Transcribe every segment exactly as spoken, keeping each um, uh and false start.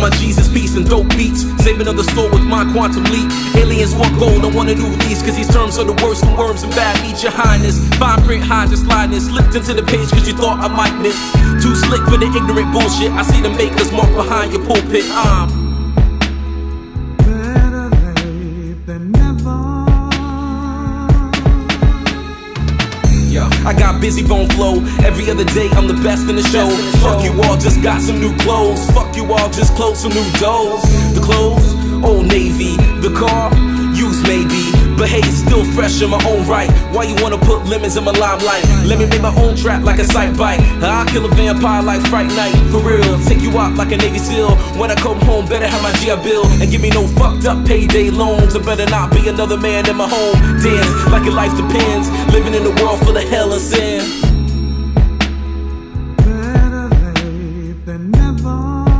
on my Jesus piece and dope beats, saving other soul with my quantum leap. Aliens want gold, I wanna do these, cause these terms are the worst from worms and bad meat. Your highness, fine print, hide just sliding, slipped into the page cause you thought I might miss. Too slick for the ignorant bullshit, I see the makers mark behind your pulpit. I'm better late than never. Yeah, I got busy bone flow. Every other day I'm the best in the show. Fuck you all, just got some new clothes. Fuck you all, just closed some new doors. The clothes, Old Navy. The car, used maybe, but hey, it's still fresh in my own right. Why you wanna put lemons in my limelight? Let me make my own trap like a sight bite. I'll kill a vampire like Fright Night. For real, take you out like a Navy SEAL. When I come home, better have my G I Bill. And give me no fucked up payday loans. Or better not be another man in my home. Dance like your life depends. Living in a world full of hell and sin. Better late than never.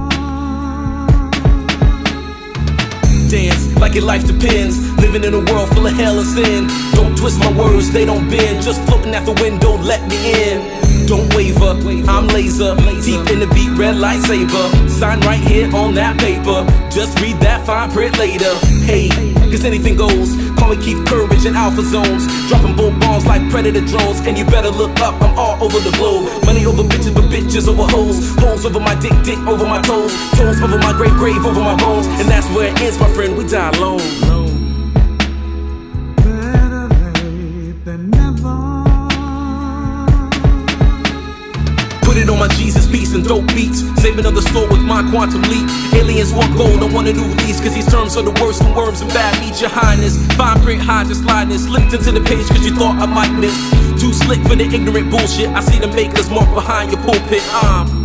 Dance like your life depends. Living in a world full of hell and sin. Don't twist my words, they don't bend. Just floating out the window, let me in. Don't waver, I'm laser. Deep in the beat, red lightsaber. Sign right here on that paper. Just read that fine print later. Hey, cause anything goes. Call me Keith Courage in Alpha Zones. Dropping bolt bombs like predator drones. And you better look up, I'm all over the globe. Money over bitches, but bitches over hoes. Holes over my dick, dick over my toes. Toes over my grave, grave over my bones. And that's where it ends, my friend, we die alone. Better late than never. Put it on my Jesus piece and dope beats, saving other soul with my quantum leap. Aliens want gold, I wanna do these, cause these terms are the worst from worms and bad meat. Your highness, fine print, hide just sliding, slipped into the page cause you thought I might miss. Too slick for the ignorant bullshit, I see the makers mark behind your pulpit. I'm